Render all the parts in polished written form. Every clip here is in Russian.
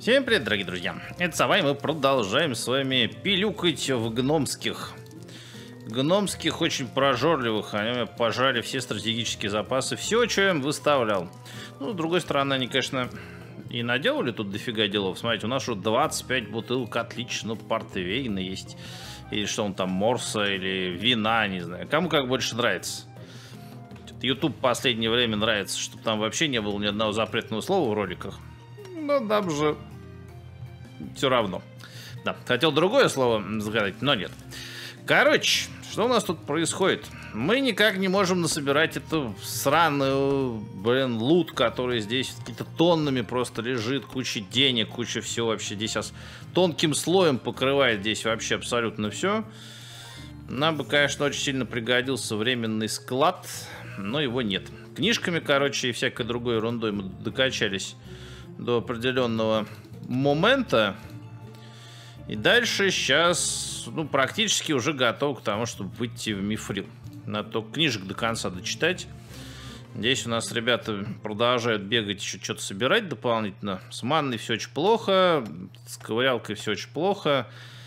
Всем привет, дорогие друзья! Это Сова, и мы продолжаем с вами пилюкать в гномских. Гномских очень прожорливых. Они меня пожрали все стратегические запасы. Все, что я им выставлял. Ну, с другой стороны, они, конечно, и наделали тут дофига делов. Смотрите, у нас уже 25 бутылок отлично портвейна есть. Или что он там, морса, или вина, не знаю. Кому как больше нравится. YouTube в последнее время нравится, чтобы там вообще не было ни одного запретного слова в роликах. Но нам же все равно. Да, хотел другое слово сказать, но нет. Короче, что у нас тут происходит? Мы никак не можем насобирать эту сраную, лут, который здесь какими-то тоннами просто лежит. Куча денег, куча всего вообще. Здесь тонким слоем покрывает здесь вообще абсолютно все. Нам бы, конечно, очень сильно пригодился временный склад, но его нет. Книжками, короче, и всякой другой ерундой мы докачались до определенного момента. И дальше сейчас, ну, практически уже готов к тому, чтобы выйти в мифрил. Надо только книжек до конца дочитать. Здесь у нас ребята продолжают бегать, еще что-то собирать дополнительно. С манной все очень плохо, с ковырялкой все очень плохо.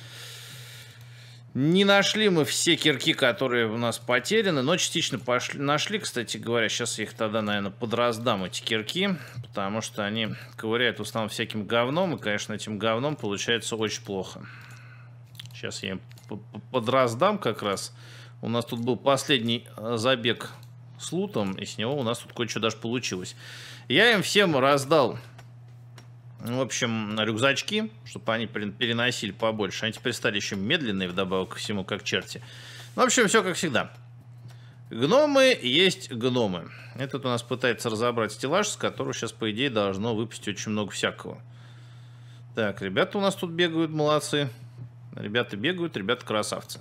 Не нашли мы все кирки, которые у нас потеряны, но частично нашли, кстати говоря. Сейчас я их тогда, наверное, подраздам, эти кирки, потому что они ковыряют в основном всяким говном, и, конечно, этим говном получается очень плохо. Сейчас я им подраздам как раз. У нас тут был последний забег с лутом, и с него у нас тут кое-что даже получилось. Я им всем раздал, в общем, рюкзачки, чтобы они переносили побольше. Они теперь стали еще медленные, вдобавок ко всему, как черти. В общем, все как всегда. Гномы есть гномы. Этот у нас пытается разобрать стеллаж, с которого сейчас, по идее, должно выпустить очень много всякого. Так, ребята у нас тут бегают, молодцы. Ребята бегают, ребята красавцы.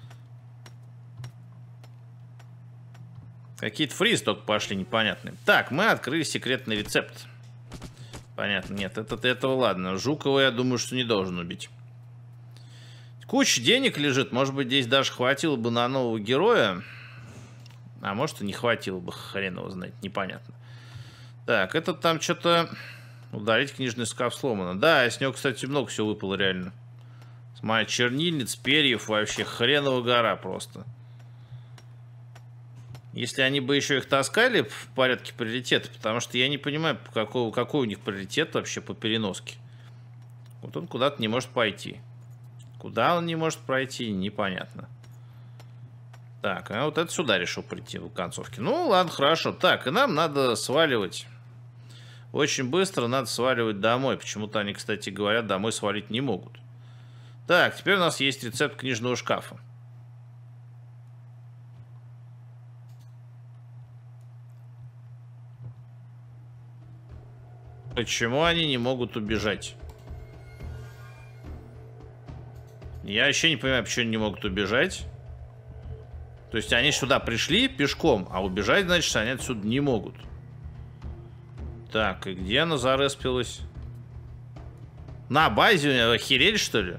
Какие-то фриз только пошли непонятные. Так, мы открыли секретный рецепт. Понятно, нет, этого ладно. Жукова, я думаю, что не должен убить. Куча денег лежит. Может быть, здесь даже хватило бы на нового героя. А может, и не хватило бы. Хрен его знает, непонятно. Так, этот там что-то... Удалить книжный шкаф сломано. Да, с него, кстати, много всего выпало реально. Смотри, чернильниц, перьев, вообще хреново гора просто. Если они бы еще их таскали в порядке приоритета, потому что я не понимаю, какой у них приоритет вообще по переноске. Вот он куда-то не может пойти. Куда он не может пройти, непонятно. Так, а вот это сюда решил прийти в концовке. Ну, ладно, хорошо. Так, и нам надо сваливать. Очень быстро надо сваливать домой. Почему-то они, кстати говоря, домой свалить не могут. Так, теперь у нас есть рецепт книжного шкафа. Почему они не могут убежать? Я вообще не понимаю, почему они не могут убежать. То есть они сюда пришли пешком, а убежать, значит, они отсюда не могут. Так, и где она зареспилась? На базе у меня охерели, что ли?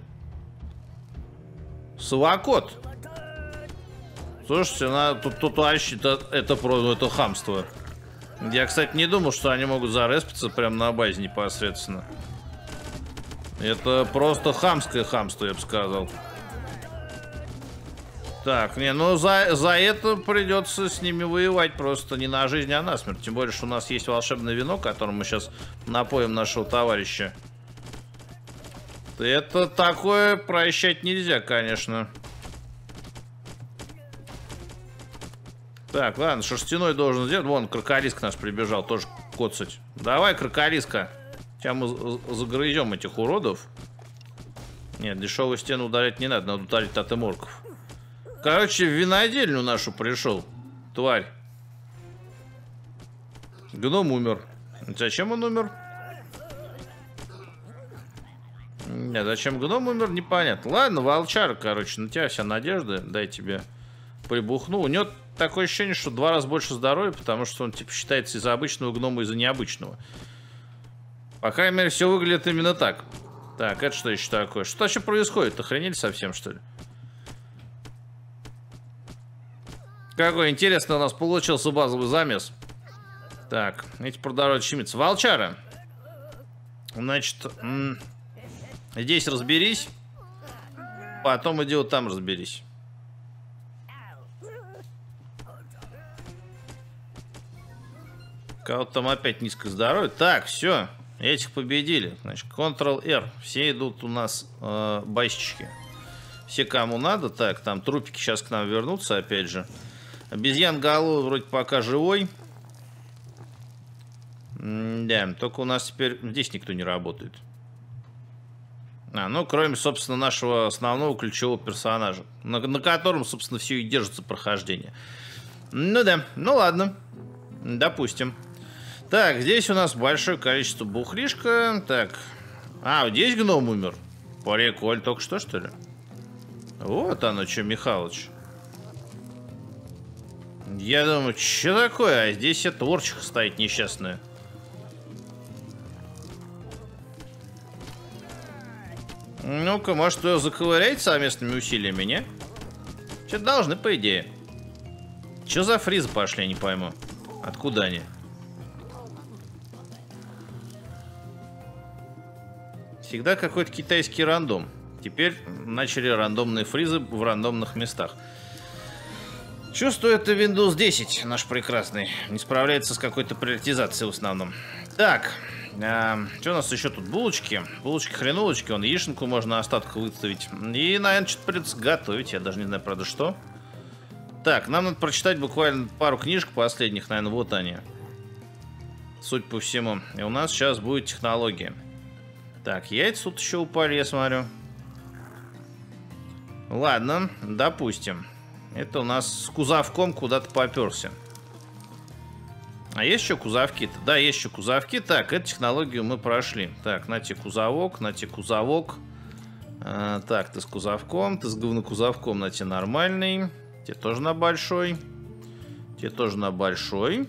Совокот. Слушайте, тут вообще это хамство. Я, кстати, не думал, что они могут зареспиться прямо на базе непосредственно. Это просто хамское хамство, я бы сказал. Так, не, ну за это придется с ними воевать просто не на жизнь, а на смерть. Тем более, что у нас есть волшебное вино, которым мы сейчас напоим нашего товарища. Это такое прощать нельзя, конечно. Так, ладно, шерстяной должен сделать. Вон, кроколиска наш прибежал, тоже коцать. Давай, кроколиска. Сейчас мы загрызем этих уродов. Нет, дешевую стену удалять не надо удалить тотеморков. Короче, в винодельню нашу пришел. Тварь. Гном умер. Зачем он умер? Нет, зачем гном умер, непонятно. Ладно, волчар, короче, на тебя вся надежда. Дай тебе прибухну. У него такое ощущение, что в 2 раза больше здоровья, потому что он типа считается из-за обычного гнома, из-за необычного. По крайней мере, все выглядит именно так. Так, это что еще такое? Что вообще происходит? Охренели совсем, что ли? Какой интересный у нас получился базовый замес. Так, эти продолжают щемиться. Волчара. Значит, здесь разберись. Потом иди вот там разберись. Кого-то там опять низкое здоровье. Так, все. Этих победили. Значит, Ctrl-R. Все идут у нас басчики. Все, кому надо. Так, там трупики сейчас к нам вернутся, опять же. Обезьян голову вроде пока живой. Да, только у нас теперь здесь никто не работает. Ну, кроме, собственно, нашего основного ключевого персонажа, на котором, собственно, все и держится прохождение. Ну да, ну ладно. Допустим. Так, здесь у нас большое количество бухлишка. Так. Вот здесь гном умер. Прикольно, только что ли? Вот оно, что, Михалыч. Я думаю, что такое? А здесь эта орчиха стоит несчастная. Ну-ка, может, ее заковырять совместными усилиями, не? Что-то должны, по идее. Что за фризы пошли, я не пойму. Откуда они? Всегда какой-то китайский рандом. Теперь начали рандомные фризы в рандомных местах. Чувствую, это Windows 10 наш прекрасный. Не справляется с какой-то приоритизацией в основном. Так, что у нас еще тут? Булочки. Булочки-хренулочки. Вон яишенку можно остатку выставить. И, наверное, что-то придется готовить. Я даже не знаю, правда, что. Так, нам надо прочитать буквально пару книжек последних. Наверное, вот они. Суть по всему. И у нас сейчас будет технология. Так, яйца тут еще упали, я смотрю. Ладно, допустим. Это у нас с кузовком куда-то поперся. А есть еще кузовки-то? Да, есть еще кузовки. Так, эту технологию мы прошли. Так, на тебе кузовок, на тебе кузовок. Так, ты с кузовком, ты с говнокузовком, на тебе нормальный. Тебе тоже на большой. Тебе тоже на большой.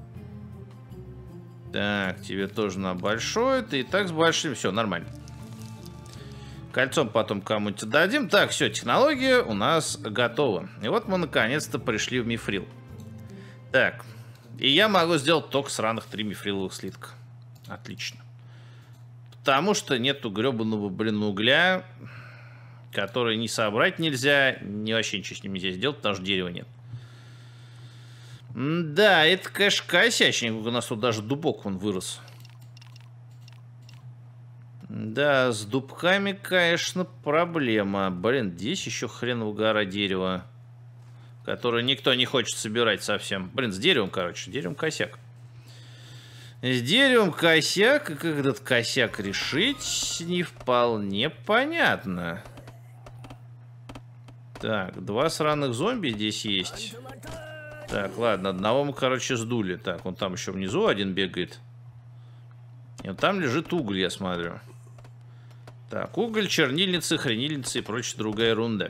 Так, тебе тоже на большой. Ты и так с большим. Все, нормально. Кольцом потом кому-нибудь дадим. Так, все, технология у нас готова. И вот мы наконец-то пришли в мифрил. Так. И я могу сделать только сраных 3 мифриловых слитка. Отлично. Потому что нету гребаного, угля, который ни собрать нельзя, ни вообще ничего с ним нельзя сделать, потому что дерева нет. Да, это, конечно, косячник. У нас тут даже дубок вон вырос. Да, с дубками, конечно, проблема. Блин, здесь еще хреново гора дерева, которое никто не хочет собирать совсем. Блин, с деревом, короче, деревом косяк. С деревом косяк, и как этот косяк решить, не вполне понятно. Так, 2 сраных зомби здесь есть. Так, ладно, одного мы, короче, сдули. Так, он там еще внизу один бегает. И вот там лежит уголь, я смотрю. Так, уголь, чернильницы, хранильницы и прочая другая ерунда.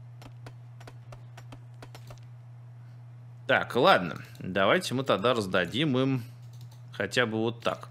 Так, ладно. Давайте мы тогда раздадим им хотя бы вот так.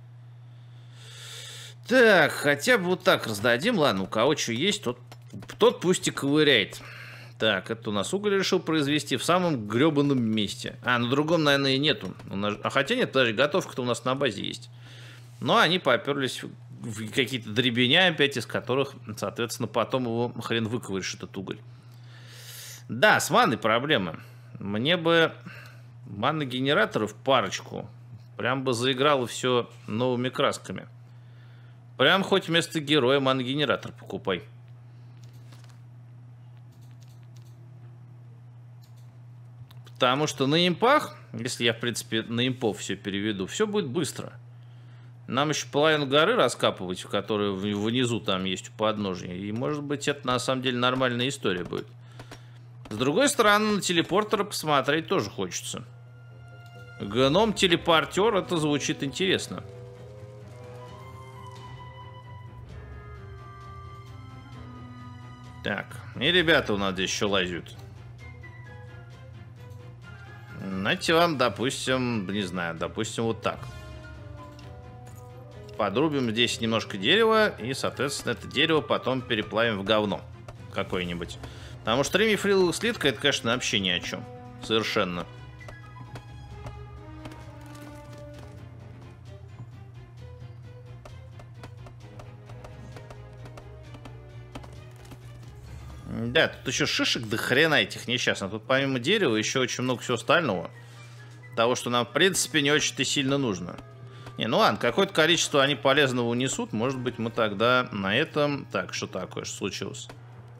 Так, хотя бы вот так раздадим. Ладно, у кого что есть, тот пусть и ковыряет. Так, это у нас уголь решил произвести в самом гребаном месте. На другом, наверное, и нету. Хотя нет, подожди, готовка-то у нас на базе есть. Но они поперлись в какие-то дребеня опять, из которых, соответственно, потом его хрен выковыришь, этот уголь. Да, с манной проблемы. Мне бы манногенераторов парочку. Прям бы заиграло все новыми красками. Прям хоть вместо героя манногенератор покупай. Потому что на импах, если я, в принципе, на импов все переведу, все будет быстро. Нам еще половину горы раскапывать, в которой внизу там есть у подножья. И, может быть, это на самом деле нормальная история будет. С другой стороны, на телепортера посмотреть тоже хочется. Гном-телепортер, это звучит интересно. Так, и ребята у нас здесь еще лазят. Знаете, вам, допустим, не знаю, допустим, вот так. Подрубим здесь немножко дерева, и, соответственно, это дерево потом переплавим в говно какое-нибудь. Потому что 3 мифриловых слитка, это, конечно, вообще ни о чем. Совершенно. Да, тут еще шишек до хрена этих несчастных. Тут помимо дерева еще очень много всего остального. Того, что нам, в принципе, не очень-то сильно нужно. Не, ну ладно, какое-то количество они полезного унесут. Может быть, мы тогда на этом... Так, что такое? Что случилось?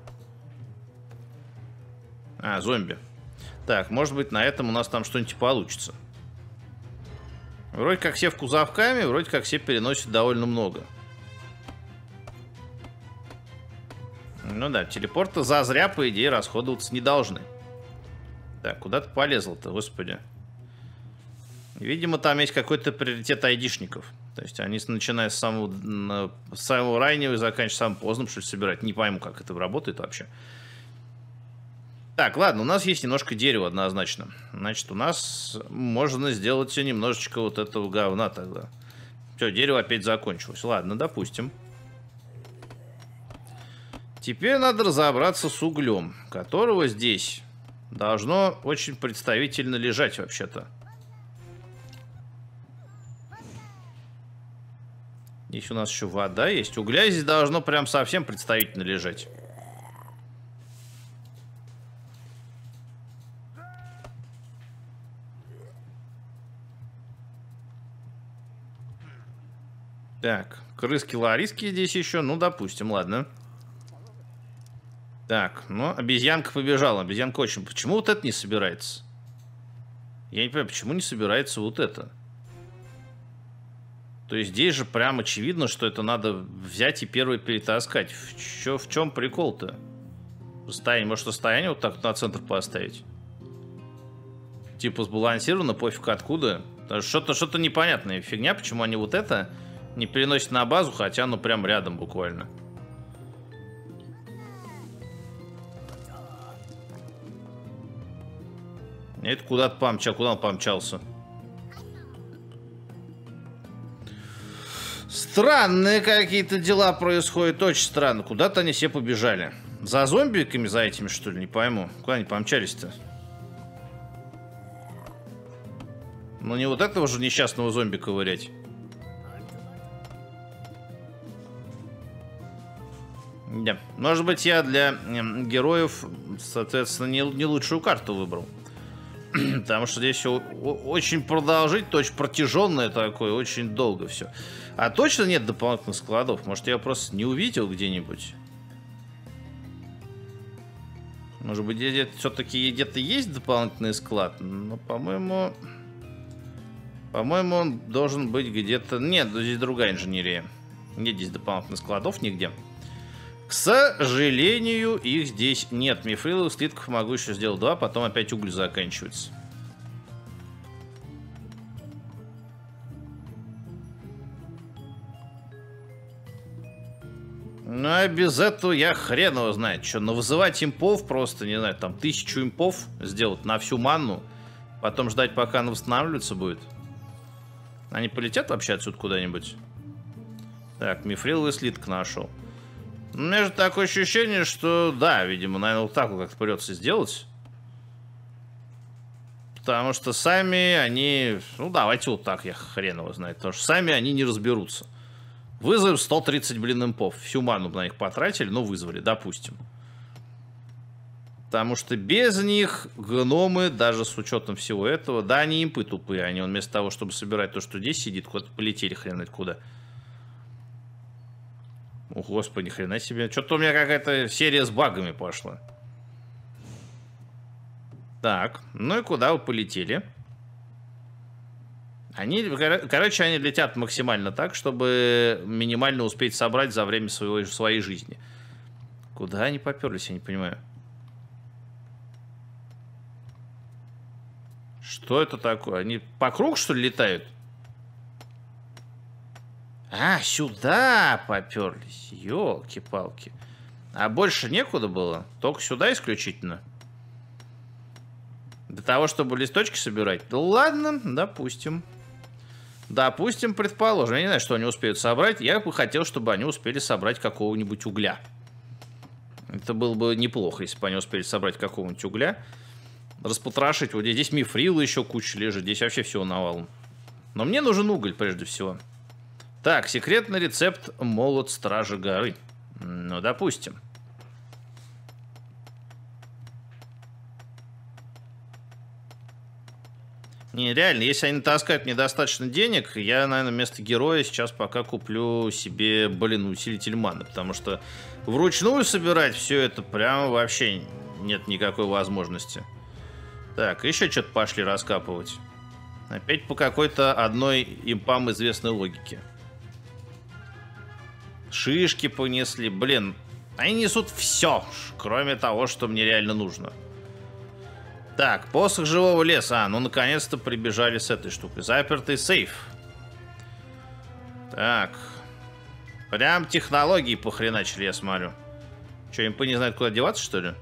А, зомби. Так, может быть, на этом у нас там что-нибудь получится. Вроде как все в кузовками, вроде как все переносят довольно много. Ну да, телепорты зазря, по идее, расходоваться не должны. Так, куда ты полезл-то, господи? Видимо, там есть какой-то приоритет айдишников. То есть они, начиная с самого раннего и заканчивая самым поздним, что ли, собирать. Не пойму, как это работает вообще. Так, ладно, у нас есть немножко дерева однозначно. Значит, у нас можно сделать немножечко вот этого говна тогда. Все, дерево опять закончилось. Ладно, допустим. Теперь надо разобраться с углем, которого здесь должно очень представительно лежать вообще-то. Здесь у нас еще вода есть. Угля здесь должно прям совсем представительно лежать. Так, крыски-лариски здесь еще. Ну, допустим, ладно. Так, ну, обезьянка побежала. Обезьянка очень... Почему вот это не собирается? Я не понимаю, почему не собирается вот это? То есть здесь же прям очевидно, что это надо взять и первый перетаскать. В чем прикол-то? Состояние, может, состояние вот так на центр поставить? Типа сбалансировано, пофиг откуда. Что-то непонятная фигня, почему они вот это не переносят на базу, хотя оно прям рядом буквально. Это куда-то помчал, куда он помчался? Странные какие-то дела происходят, очень странно. Куда-то они все побежали. За зомбиками, за этими, что ли, не пойму. Куда они помчались-то? Ну не вот этого же несчастного зомби ковырять. Да. Может быть, я для героев, соответственно, не лучшую карту выбрал. Потому что здесь все очень продолжительно, очень протяженное такое, очень долго все. А точно нет дополнительных складов? Может, я просто не увидел где-нибудь? Может быть, все-таки где-то есть дополнительный склад? Но, по-моему... По-моему, он должен быть где-то... Нет, здесь другая инженерия. Нет здесь дополнительных складов нигде. К сожалению, их здесь нет. Мифриловых слитков могу еще сделать 2, потом опять уголь заканчивается. Ну, а без этого я хрен его знает. Что, навызывать импов просто, не знаю, там 1000 импов сделать на всю манну, потом ждать, пока она восстанавливаться будет. Они полетят вообще отсюда куда-нибудь? Так, мифриловый слиток нашел. У меня же такое ощущение, что да, видимо, наверное, вот так вот как-то придется сделать. Потому что сами они... Ну, давайте вот так, я хрен его знает. Потому что сами они не разберутся. Вызовем 130, блин, импов. Всю ману на них потратили, но вызвали, допустим. Потому что без них гномы, даже с учетом всего этого... Да, они импы тупые. Они вместо того, чтобы собирать то, что здесь сидит, куда-то полетели хрен знает куда. О, господи, хрена себе. Что-то у меня какая-то серия с багами пошла. Так, ну и куда вы полетели? Короче, они летят максимально так, чтобы минимально успеть собрать за время своей жизни. Куда они поперлись, я не понимаю. Что это такое? Они по кругу, что ли, летают? А, сюда поперлись. Ёлки-палки. А больше некуда было? Только сюда исключительно? Для того, чтобы листочки собирать? Да ладно, допустим. Допустим, предположим. Я не знаю, что они успеют собрать. Я бы хотел, чтобы они успели собрать какого-нибудь угля. Это было бы неплохо, если бы они успели собрать какого-нибудь угля. Распотрошить. Вот здесь мифрил еще куча лежит. Здесь вообще всего навалом. Но мне нужен уголь прежде всего. Так, секретный рецепт молот Стражи Горы. Ну, допустим. Не, реально, если они таскают мне достаточно денег, я, наверное, вместо героя сейчас пока куплю себе, блин, усилитель маны. Потому что вручную собирать все это прямо вообще нет никакой возможности. Так, еще что-то пошли раскапывать. Опять по какой-то одной импам известной логике. Шишки понесли. Блин, они несут все, кроме того, что мне реально нужно. Так, посох живого леса. Ну, наконец-то прибежали с этой штукой. Запертый сейф. Так. Прям технологии похреначили, я смотрю. Че, импы не знают, куда деваться, что ли?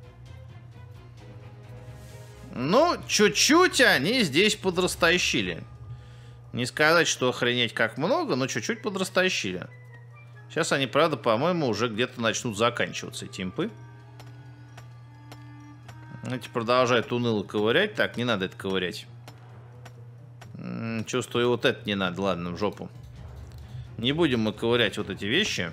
Ну, чуть-чуть они здесь подрастащили. Не сказать, что охренеть как много, но чуть-чуть подрастащили. Сейчас они, правда, по-моему, уже где-то начнут заканчиваться, эти импы. Эти продолжают уныло ковырять. Так, не надо это ковырять. Чувствую, вот это не надо. Ладно, в жопу. Не будем мы ковырять вот эти вещи.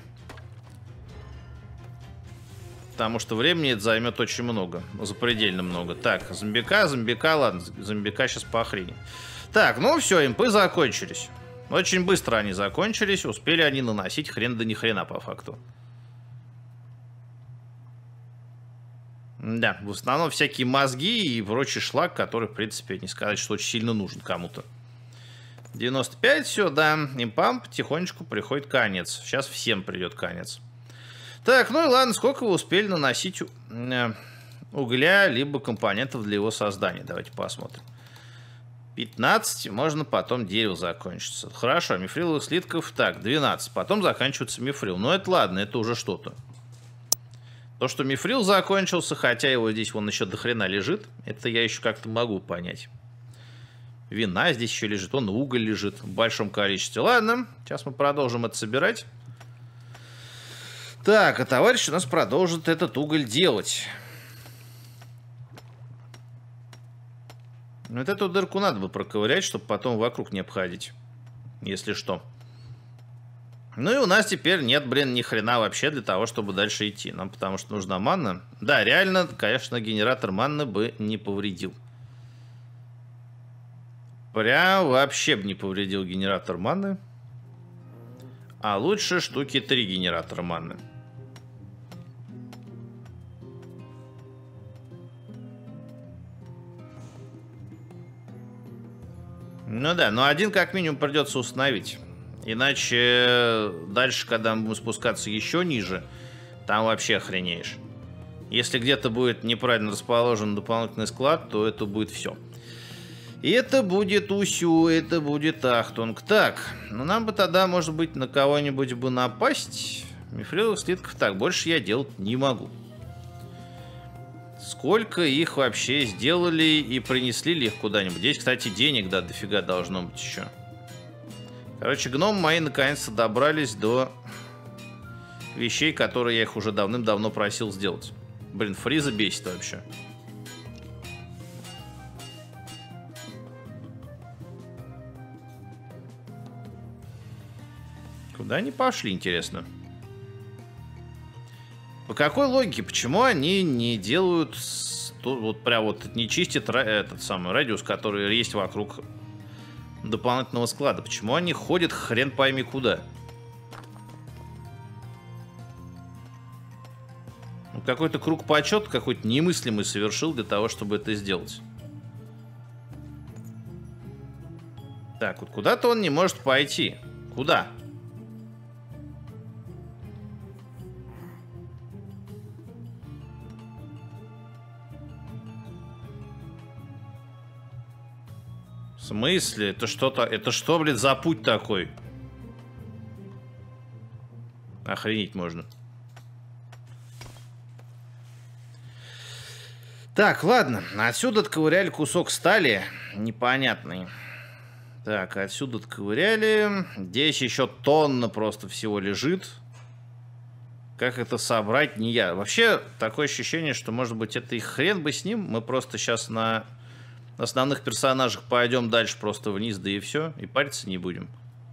Потому что времени это займет очень много. Запредельно много. Так, зомбика, ладно, зомбика сейчас похренит. Так, ну все, импы закончились. Очень быстро они закончились. Успели они наносить хрен да ни хрена по факту. Да, в основном всякие мозги и прочий шлак, который, в принципе, не сказать, что очень сильно нужен кому-то. 95, все, да. Импам потихонечку приходит конец. Сейчас всем придет конец. Так, ну и ладно, сколько вы успели наносить угля, либо компонентов для его создания? Давайте посмотрим. 15, можно потом дерево закончится. Хорошо, мифриловых слитков, так, 12. Потом заканчивается мифрил. Но это ладно, это уже что-то. То, что мифрил закончился, хотя его здесь вон еще до хрена лежит, это я еще как-то могу понять. Вина здесь еще лежит, вон уголь лежит в большом количестве. Ладно, сейчас мы продолжим это собирать. Так, а товарищ у нас продолжит этот уголь делать. Вот эту дырку надо бы проковырять, чтобы потом вокруг не обходить. Если что. Ну и у нас теперь нет, блин, ни хрена вообще для того, чтобы дальше идти. Нам потому что нужна манна. Да, реально, конечно, генератор манны бы не повредил. Прям вообще бы не повредил генератор манны. А лучше штуки 3 генератора манны. Ну да, но один как минимум придется установить. Иначе дальше, когда мы будем спускаться еще ниже, там вообще охренеешь. Если где-то будет неправильно расположен дополнительный склад, то это будет все. И это будет усю, это будет ахтунг. Так, ну нам бы тогда, может быть, на кого-нибудь бы напасть. Мифриловых слитков так, больше я делать не могу. Сколько их вообще сделали и принесли ли их куда-нибудь? Здесь, кстати, денег, да, дофига должно быть еще. Короче, гномы мои наконец-то добрались до вещей, которые я их уже давным-давно просил сделать. Блин, Фриза бесит вообще. Куда они пошли, интересно? По какой логике? Почему они не делают... Вот прям вот не чистят этот самый радиус, который есть вокруг дополнительного склада? Почему они ходят хрен пойми куда? Ну, какой-то круг почета какой-то немыслимый совершил для того, чтобы это сделать. Так, вот куда-то он не может пойти. Куда? В смысле? Это что-то... Это что, блин, за путь такой? Охренеть можно. Так, ладно. Отсюда отковыряли кусок стали. Непонятный. Так, отсюда отковыряли. Здесь еще тонна просто всего лежит. Как это собрать, не я. Вообще, такое ощущение, что, может быть, это и хрен бы с ним. Мы просто сейчас на основных персонажах пойдем дальше просто вниз, да и все. И париться не будем.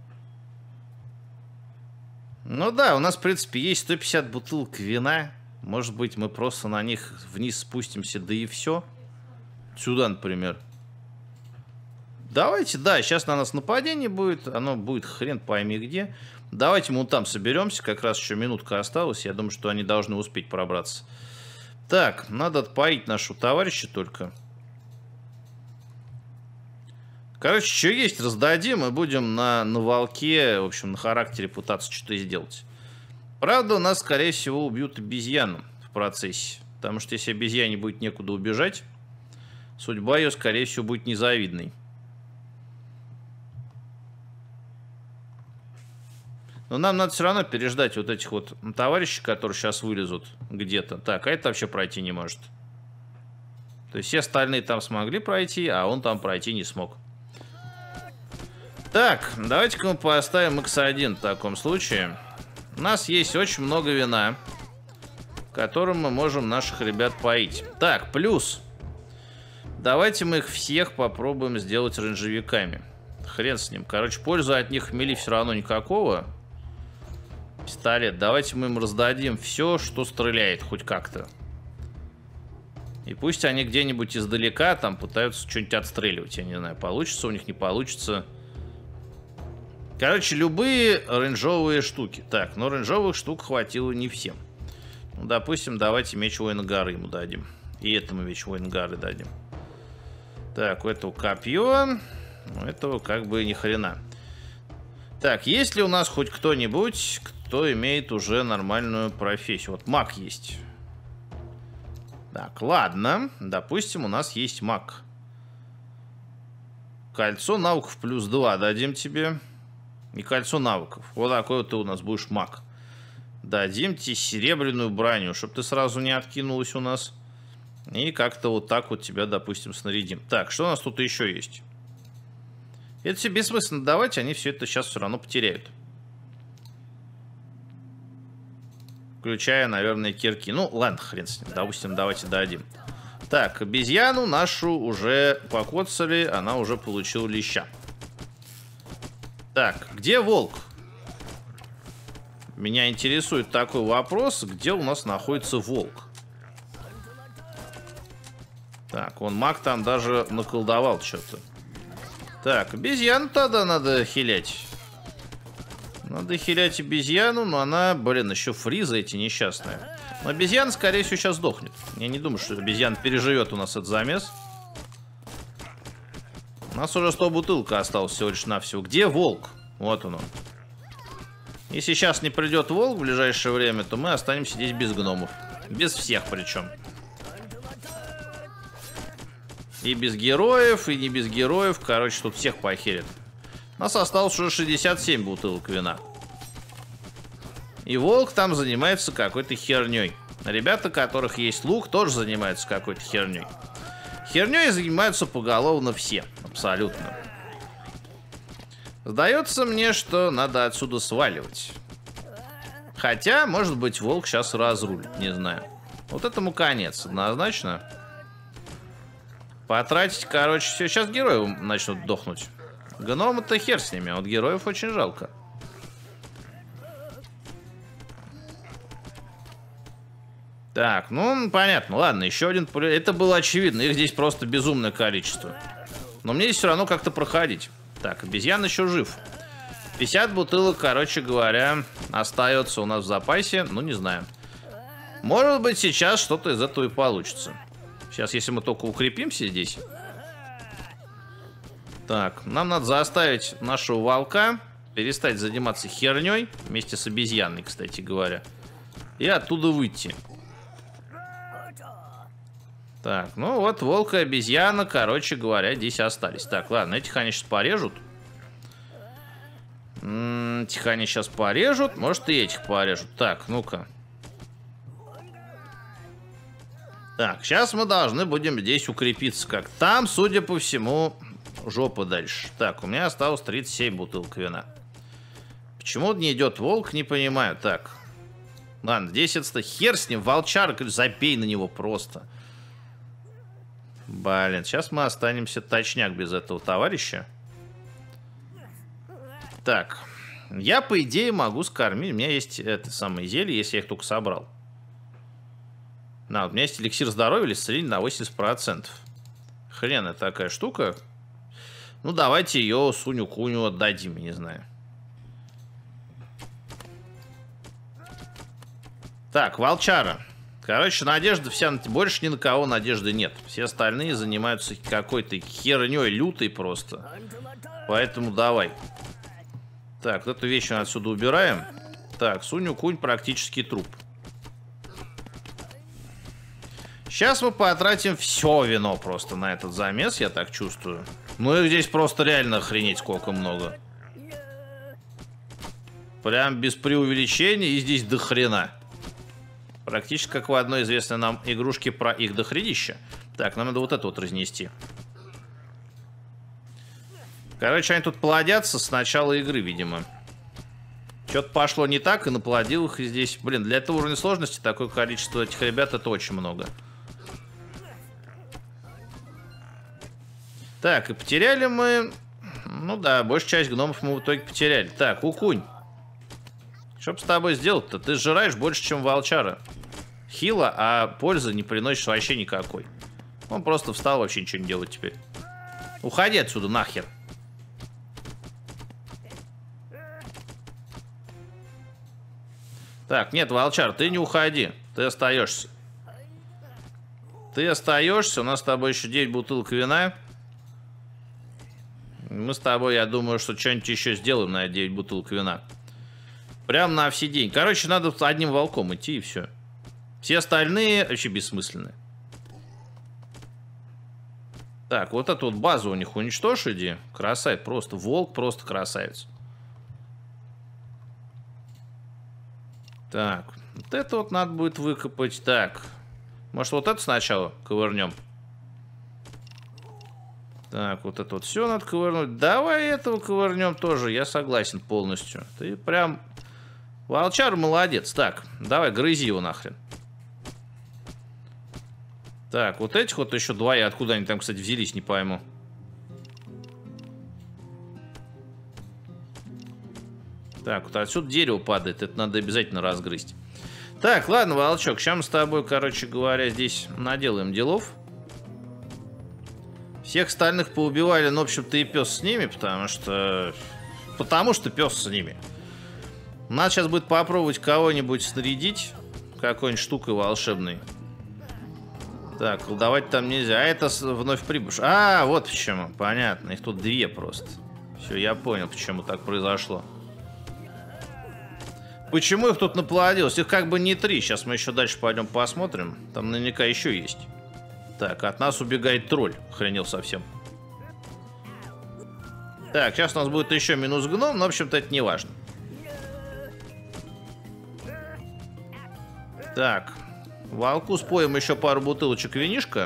Ну да, у нас, в принципе, есть 150 бутылок вина. Может быть, мы просто на них вниз спустимся, да и все. Сюда, например. Давайте, да, сейчас на нас нападение будет. Оно будет хрен пойми где. Давайте мы там соберемся. Как раз еще минутка осталась. Я думаю, что они должны успеть пробраться. Так, надо отпоить нашего товарища только. Короче, что есть, раздадим. И будем на волке, в общем, на характере пытаться что-то сделать. Правда, у нас, скорее всего, убьют обезьяну в процессе. Потому что если обезьяне будет некуда убежать, судьба ее, скорее всего, будет незавидной. Но нам надо все равно переждать вот этих вот товарищей, которые сейчас вылезут где-то. Так, а это вообще пройти не может. То есть все остальные там смогли пройти, а он там пройти не смог. Так, давайте-ка мы поставим X1 в таком случае. У нас есть очень много вина, которым мы можем наших ребят поить. Так, плюс. Давайте мы их всех попробуем сделать рейнджевиками. Хрен с ним. Короче, пользы от них мили все равно никакого. Пистолет. Давайте мы им раздадим все, что стреляет хоть как-то. И пусть они где-нибудь издалека там пытаются что-нибудь отстреливать. Я не знаю, получится у них, не получится. Короче, любые рейнджовые штуки. Так, но рейнджовых штук хватило не всем. Ну, допустим, давайте меч воина горы ему дадим. И этому меч воина горы дадим. Так, у этого копье. У этого как бы ни хрена. Так, есть ли у нас хоть кто-нибудь, кто имеет уже нормальную профессию? Вот маг есть. Так, ладно. Допустим, у нас есть маг. Кольцо навыков плюс 2 дадим тебе. И кольцо навыков. Вот такой вот ты у нас будешь маг. Дадим тебе серебряную броню, чтобы ты сразу не откинулась у нас. И как-то вот так вот тебя, допустим, снарядим. Так, что у нас тут еще есть? Это все бессмысленно давать, они все это сейчас все равно потеряют. Включая, наверное, кирки. Ну, ладно, хрен с ним. Допустим, давайте дадим. Так, обезьяну нашу уже покоцали, она уже получила леща. Так, где волк? Меня интересует такой вопрос, где у нас находится волк. Так, он маг там даже наколдовал что-то. Так, обезьяну тогда надо хилять. Надо хилять обезьяну, но она, блин, еще фриза эти несчастные. Но обезьяна, скорее всего, сейчас сдохнет. Я не думаю, что обезьяна переживет у нас этот замес. У нас уже 100 бутылок осталось всего лишь навсего. Где волк? Вот он. Если сейчас не придет волк в ближайшее время, то мы останемся здесь без гномов. Без всех причем. И без героев, и не без героев. Короче, тут всех похерят. У нас осталось уже 67 бутылок вина. И волк там занимается какой-то херней. Ребята, у которых есть лук, тоже занимаются какой-то херней. Херней занимаются поголовно все. Абсолютно. Сдается мне, что надо отсюда сваливать. Хотя, может быть, волк сейчас разрулит. Не знаю. Вот этому конец. Однозначно. Потратить, короче, все. Сейчас герои начнут дохнуть. Гномы-то хер с ними. А вот героев очень жалко. Так, ну, понятно. Ладно, еще один... Это было очевидно. Их здесь просто безумное количество. Но мне здесь все равно как-то проходить. Так, обезьян еще жив. 50 бутылок, короче говоря, остается у нас в запасе. Ну, не знаю. Может быть, сейчас что-то из этого и получится. Сейчас, если мы только укрепимся здесь. Так, нам надо заставить нашего волка перестать заниматься херней. Вместе с обезьяной, кстати говоря. И оттуда выйти. Так, ну вот волк и обезьяна, короче говоря, здесь остались. Так, ладно, этих они сейчас порежут. Этих они сейчас порежут. Может, и этих порежут. Так, ну-ка. Так, сейчас мы должны будем здесь укрепиться. Как там, судя по всему, жопа дальше. Так, у меня осталось 37 бутылок вина. Почему не идет волк, не понимаю. Так, ладно, здесь это хер с ним. Волчар, забей на него просто. Блин, сейчас мы останемся точняк без этого товарища. Так, я, по идее, могу скормить. У меня есть это самое зелье, если я их только собрал. На, у меня есть эликсир здоровья или исцеление на 80%. Хрен это такая штука. Ну, давайте ее Суню-Куню отдадим, я не знаю. Так, волчара. Короче, надежда вся... Больше ни на кого надежды нет. Все остальные занимаются какой-то херней лютой просто. Поэтому давай. Так, эту вещь мы отсюда убираем. Так, Суню-Кунь практически труп. Сейчас мы потратим все вино просто на этот замес, я так чувствую. Ну и здесь просто реально охренеть сколько много. Прям без преувеличения, и здесь до хрена. Практически как в одной известной нам игрушке про их дохренища. Так, нам надо вот это вот разнести. Короче, они тут плодятся с начала игры, видимо. Что-то пошло не так, и наплодил их здесь. Блин, для этого уровня сложности такое количество этих ребят, это очень много. Так, и потеряли мы... Ну да, большую часть гномов мы в итоге потеряли. Так, Укунь. Что бы с тобой сделать-то? Ты сжираешь больше, чем волчара. Хила, а пользы не приносишь вообще никакой. Он просто встал, вообще ничего не делает теперь. Уходи отсюда нахер. Так, нет, волчар, ты не уходи. Ты остаешься. Ты остаешься. У нас с тобой еще 9 бутылок вина. Мы с тобой, я думаю, что что-нибудь еще сделаем на 9 бутылок вина. Прям на все деньги. Короче, надо одним волком идти и все. Все остальные вообще бессмысленные. Так, вот эту вот базу у них уничтожь, иди. Красавец, просто волк, просто красавец. Так, вот это вот надо будет выкопать. Так, может вот это сначала ковырнем? Так, вот это вот все надо ковырнуть. Давай этого ковырнем тоже, я согласен полностью. Ты прям... Волчар молодец. Так, давай, грызи его нахрен. Так, вот этих вот еще два. Я откуда они там, кстати, взялись, не пойму. Так, вот отсюда дерево падает. Это надо обязательно разгрызть. Так, ладно, волчок. Сейчас мы с тобой, короче говоря, здесь наделаем делов. Всех остальных поубивали, но, в общем-то, и пес с ними, потому что пес с ними. Надо сейчас будет попробовать кого-нибудь снарядить какой-нибудь штукой волшебной. Так, колдовать там нельзя. А это вновь прибывший. А, вот почему. Понятно. Их тут две просто. Все, я понял, почему так произошло. Почему их тут наплодилось? Их как бы не 3. Сейчас мы еще дальше пойдем посмотрим. Там наверняка еще есть. Так, от нас убегает тролль. Охренел совсем. Так, сейчас у нас будет еще минус гном, но, в общем-то, это не важно. Так, волку споем еще пару бутылочек винишка.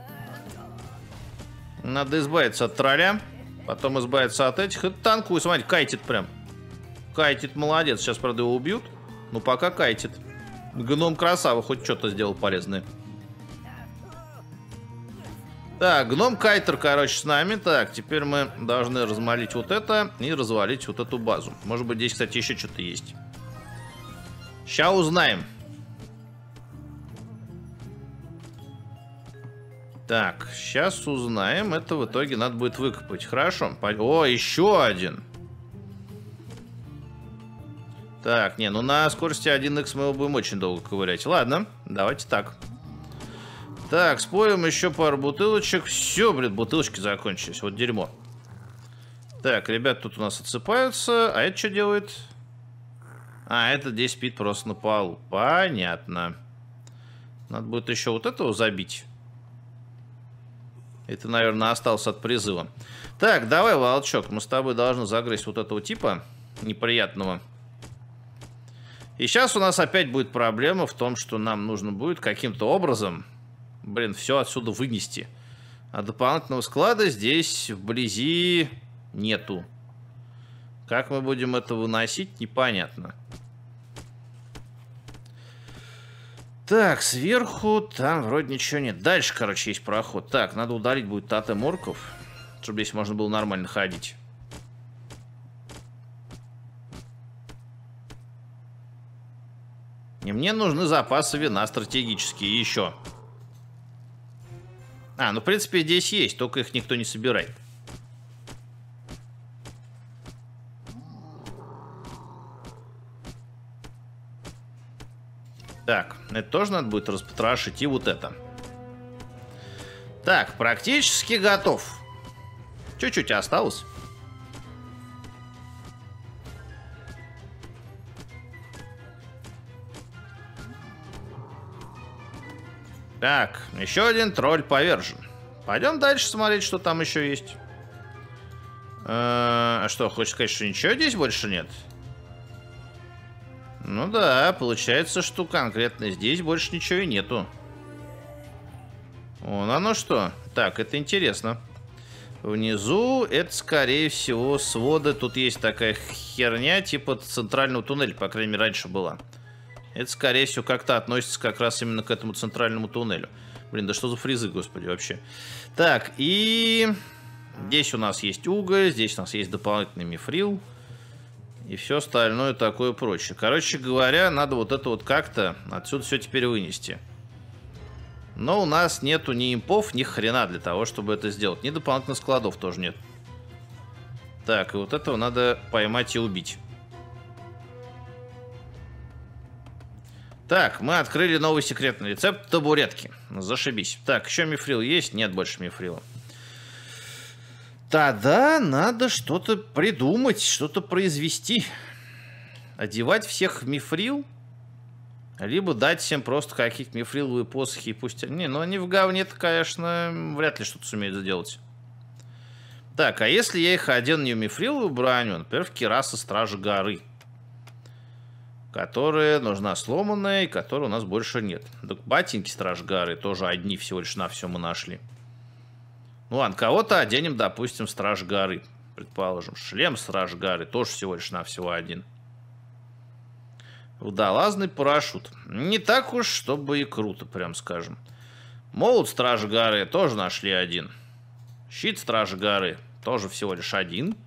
Надо избавиться от тролля. Потом избавиться от этих. Это танкует, смотрите, кайтит прям. Кайтит, молодец. Сейчас, правда, его убьют. Но пока кайтит. Гном красава, хоть что-то сделал полезное. Так, гном кайтер, короче, с нами. Так, теперь мы должны размолить вот это и развалить вот эту базу. Может быть, здесь, кстати, еще что-то есть. Сейчас узнаем. Так, сейчас узнаем. Это в итоге надо будет выкопать. Хорошо. О, еще один. Так, не, ну на скорости 1х мы его будем очень долго ковырять. Ладно, давайте так. Так, споем еще пару бутылочек. Все, блин, бутылочки закончились. Вот дерьмо. Так, ребят тут у нас отсыпаются. А это что делает? А, это здесь спит просто на полу. Понятно. Надо будет еще вот этого забить. Это, наверное, остался от призыва. Так, давай, волчок, мы с тобой должны загрызть вот этого типа неприятного. И сейчас у нас опять будет проблема в том, что нам нужно будет каким-то образом, блин, все отсюда вынести. А дополнительного склада здесь вблизи нету. Как мы будем это выносить, непонятно. Так, сверху там вроде ничего нет. Дальше, короче, есть проход. Так, надо удалить будет тотем орков, чтобы здесь можно было нормально ходить. И мне нужны запасы вина стратегические еще. А, ну, в принципе, здесь есть, только их никто не собирает. Так, это тоже надо будет распотрошить. И вот это. Так, практически готов. Чуть-чуть осталось. Так, еще один тролль повержен. Пойдем дальше смотреть, что там еще есть. А что, хочешь сказать, что ничего здесь больше нет? Ну да, получается, что конкретно здесь больше ничего и нету. Вон оно что. Так, это интересно. Внизу это, скорее всего, своды. Тут есть такая херня, типа центрального туннеля, по крайней мере, раньше была. Это, скорее всего, как-то относится как раз именно к этому центральному туннелю. Блин, да что за фризы, господи, вообще. Так, и... Здесь у нас есть уголь, здесь у нас есть дополнительный мифрил. И все остальное такое прочее. Короче говоря, надо вот это вот как-то отсюда все теперь вынести. Но у нас нету ни импов, ни хрена для того, чтобы это сделать. Ни дополнительных складов тоже нет. Так, и вот этого надо поймать и убить. Так, мы открыли новый секретный рецепт табуретки. Зашибись. Так, еще мифрил есть? Нет больше мифрила. Тогда надо что-то придумать, что-то произвести. Одевать всех в мифрил? Либо дать всем просто какие-то мифриловые посохи и пусть... Не, ну они в говне-то, конечно, вряд ли что-то сумеют сделать. Так, а если я их одену не в мифриловую броню, например, в кирасы Стражи Горы, которая нужна сломанная и которой у нас больше нет. Так ботинки Стражи Горы тоже одни всего лишь на все мы нашли. Ну ладно, кого-то оденем, допустим, Страж Горы. Предположим, шлем Страж Горы тоже всего лишь навсего один. Водолазный парашют. Не так уж, чтобы и круто, прям скажем. Молот Стражи Горы тоже нашли один. Щит Стражи Горы тоже всего лишь один.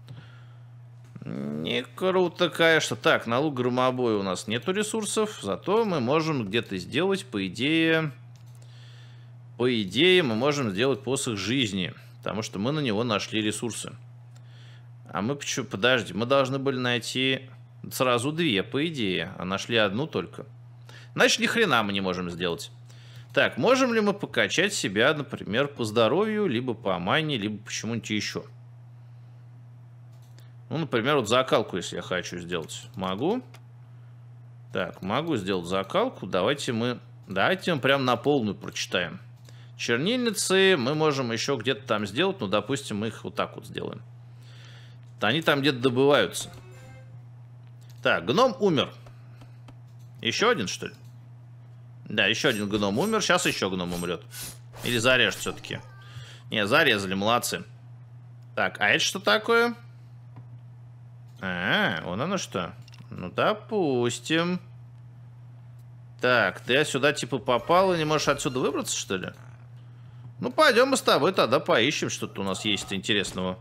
Не круто, конечно. Так, на лук громобоя у нас нету ресурсов. Зато мы можем где-то сделать, по идее... По идее, мы можем сделать посох жизни, потому что мы на него нашли ресурсы. А мы почему... Подожди, мы должны были найти сразу две, по идее, а нашли одну только. Значит, ни хрена мы не можем сделать. Так, можем ли мы покачать себя, например, по здоровью, либо по мане, либо почему-нибудь еще? Ну, например, вот закалку, если я хочу сделать. Могу? Так, могу сделать закалку. Давайте мы прям на полную прочитаем. Чернильницы мы можем еще где-то там сделать. Ну, допустим, мы их вот так вот сделаем. Они там где-то добываются. Так, гном умер. Еще один, что ли? Да, еще один гном умер. Сейчас еще гном умрет. Или зарежут все-таки. Не, зарезали, молодцы. Так, а это что такое? Вон оно что. Ну, допустим. Так, ты сюда типа попал и не можешь отсюда выбраться, что ли? Ну, пойдем мы с тобой тогда поищем, что-то у нас есть интересного.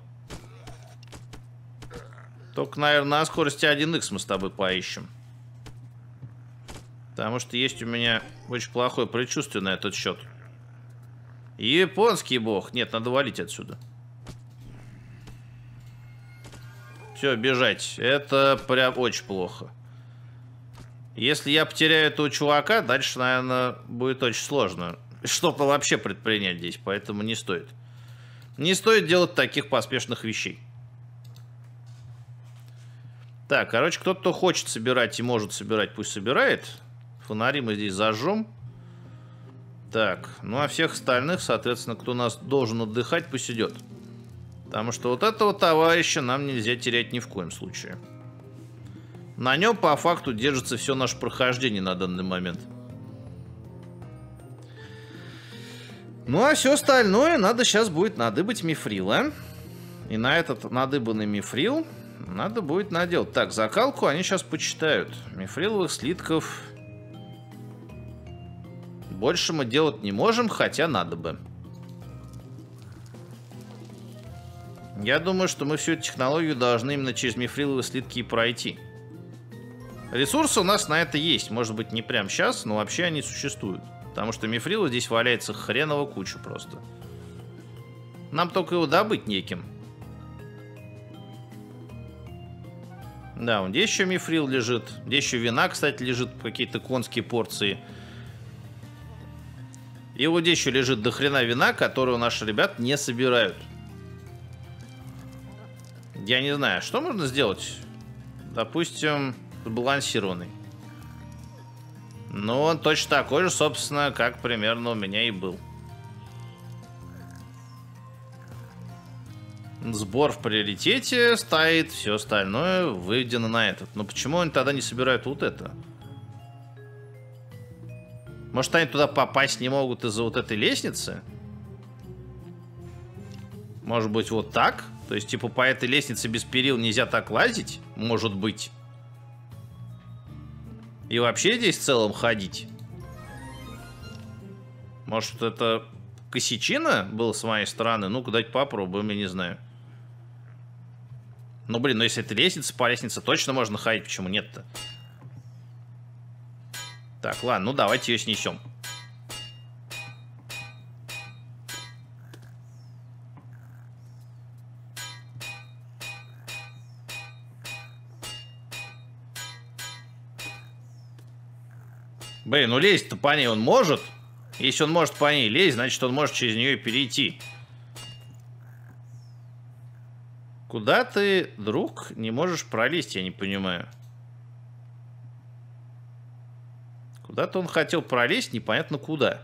Только, наверное, на скорости 1х мы с тобой поищем. Потому что есть у меня очень плохое предчувствие на этот счет. Японский бог. Нет, надо валить отсюда. Все, бежать. Это прям очень плохо. Если я потеряю этого чувака, дальше, наверное, будет очень сложно что-то вообще предпринять здесь, поэтому не стоит. Не стоит делать таких поспешных вещей. Так, короче, кто-то хочет собирать и может собирать, пусть собирает. Фонари мы здесь зажжем. Так, ну а всех остальных, соответственно, кто у нас должен отдыхать, пусть идет. Потому что вот этого товарища нам нельзя терять ни в коем случае. На нем по факту держится все наше прохождение на данный момент. Ну а все остальное надо сейчас будет надыбать мифрил, а? И на этот надыбанный мифрил надо будет наделать. Так, закалку они сейчас почитают. Мифриловых слитков больше мы делать не можем, хотя надо бы. Я думаю, что мы всю эту технологию должны именно через мифриловые слитки и пройти. Ресурсы у нас на это есть. Может быть, не прямо сейчас, но вообще они существуют. Потому что мифрила здесь валяется хреново кучу просто. Нам только его добыть неким. Да, вон здесь еще мифрил лежит. Здесь еще вина, кстати, лежит, какие-то конские порции. И вот здесь еще лежит дохрена вина, которую наши ребят не собирают. Я не знаю, что можно сделать? Допустим, сбалансированный. Ну, он точно такой же, собственно, как примерно у меня и был. Сбор в приоритете стоит, все остальное выведено на этот. Но почему они тогда не собирают вот это? Может, они туда попасть не могут из-за вот этой лестницы? Может быть, вот так? То есть, типа, по этой лестнице без перил нельзя так лазить? Может быть. И вообще здесь в целом ходить? Может, это косячина была с моей стороны? Ну-ка, дайте попробуем, я не знаю. Ну, блин, ну если это лестница, по лестнице точно можно ходить. Почему нет-то? Так, ладно, ну давайте ее снесем. Блин, ну лезть-то по ней он может. Если он может по ней лезть, значит он может через нее и перейти. Куда ты, друг, не можешь пролезть, я не понимаю. Куда-то он хотел пролезть, непонятно куда.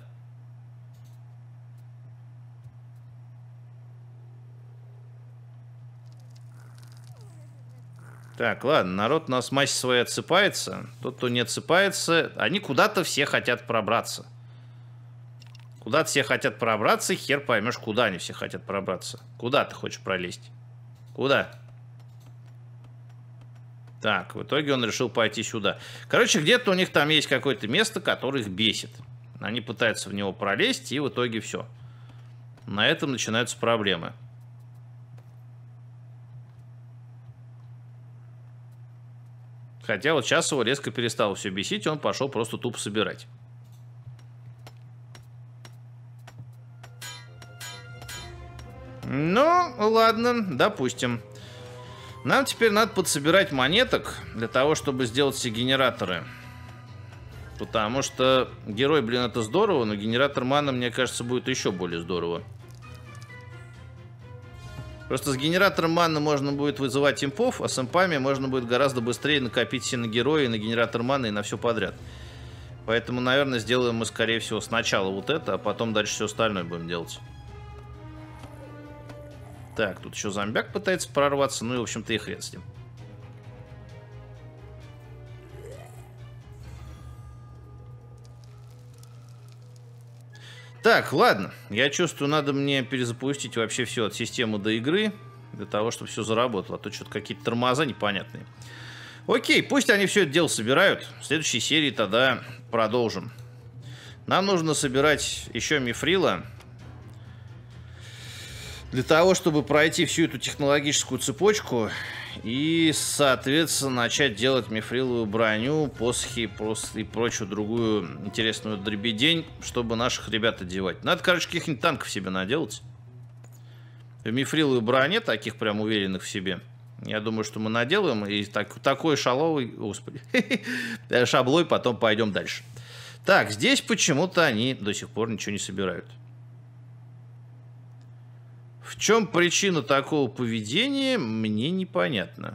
Так, ладно, народ у нас массе своей отсыпается. Тот, кто не отсыпается, они куда-то все хотят пробраться. Куда-то все хотят пробраться, хер поймешь, куда они все хотят пробраться. Куда ты хочешь пролезть? Куда? Так, в итоге он решил пойти сюда. Короче, где-то у них там есть какое-то место, которое их бесит. Они пытаются в него пролезть, и в итоге все. На этом начинаются проблемы. Хотя вот сейчас его резко перестало все бесить, и он пошел просто тупо собирать. Ну, ладно, допустим. Нам теперь надо подсобирать монеток для того, чтобы сделать все генераторы. Потому что герой, блин, это здорово, но генератор маны, мне кажется, будет еще более здорово. Просто с генератором маны можно будет вызывать импов, а с импами можно будет гораздо быстрее накопить все на героя, на генератор маны и на все подряд. Поэтому, наверное, сделаем мы, скорее всего, сначала вот это, а потом дальше все остальное будем делать. Так, тут еще зомбяк пытается прорваться, ну и, в общем-то, и хрен с ним. Так, ладно. Я чувствую, надо мне перезапустить вообще все от системы до игры, для того, чтобы все заработало. А то что-то какие-то тормоза непонятные. Окей, пусть они все это дело собирают. В следующей серии тогда продолжим. Нам нужно собирать еще мифрила. Для того, чтобы пройти всю эту технологическую цепочку и, соответственно, начать делать мифриловую броню, посохи и прочую другую интересную дребедень, чтобы наших ребят одевать. Надо, короче, каких-нибудь танков себе наделать. В мифриловой броне, таких прям уверенных в себе. Я думаю, что мы наделаем, и такой шаловый, господи, шаблой потом пойдем дальше. Так, здесь почему-то они до сих пор ничего не собирают. В чем причина такого поведения, мне непонятно.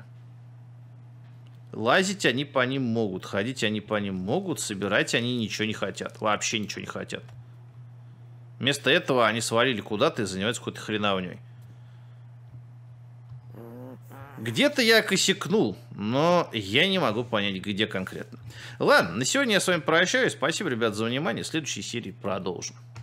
Лазить они по ним могут, ходить они по ним могут, собирать они ничего не хотят. Вообще ничего не хотят. Вместо этого они свалили куда-то и занимаются какой-то хреновней. Где-то я косякнул, но я не могу понять, где конкретно. Ладно, на сегодня я с вами прощаюсь. Спасибо, ребят, за внимание. В следующей серии продолжим.